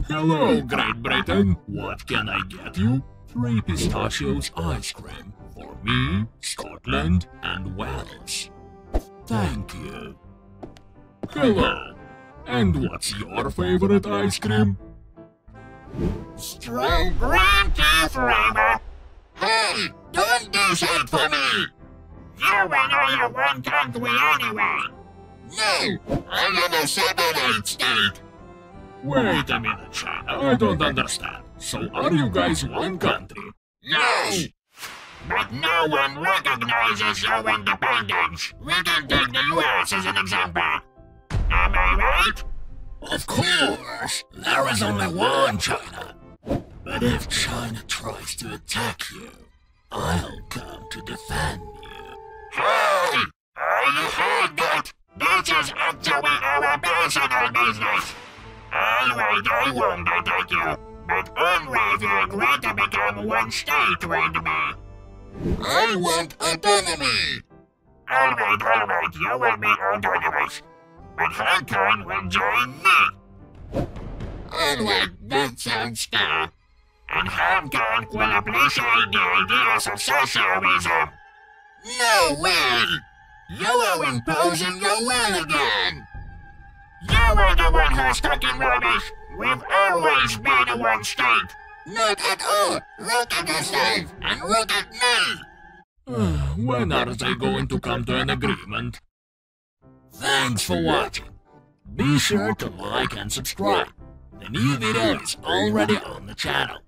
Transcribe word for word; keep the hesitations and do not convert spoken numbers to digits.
Hello, Great Britain. What can I get you? Three pistachios ice cream for me, Scotland, and Wales. Thank you. Hello. And what's your favorite ice cream? Strawberry forever. Hey, don't decide for me. You went all your one country anyway. No, I live in a separate state. Wait a minute, China. I don't understand. So are you guys one country? Yes. But no one recognizes your independence. We can take the U S as an example. Am I right? Of course. There is only one China. But if China tries to attack you, I'll come to defend you. Hey! I heard that. This is actually our personal business. Alright, I won't attack you, but only if you agree to become one state with me. I want autonomy. Alright, alright, you will be autonomous. But Hong Kong will join me. Alright, that sounds fair. And Hong Kong will appreciate the ideas of socialism. No way! You are imposing your will again! You are the one who's talking rubbish! We've always been a one state! Not at all! Look at yourself, and look at me! When are they going to come to an agreement? Thanks for watching. Be sure to like and subscribe. The new video is already on the channel.